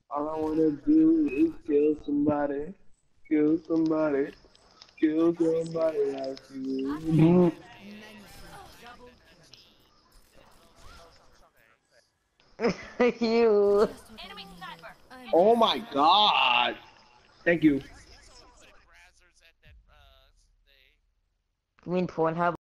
All I wanna do is kill somebody, kill somebody like you. You. Oh my god! Thank you. You mean Pornhub?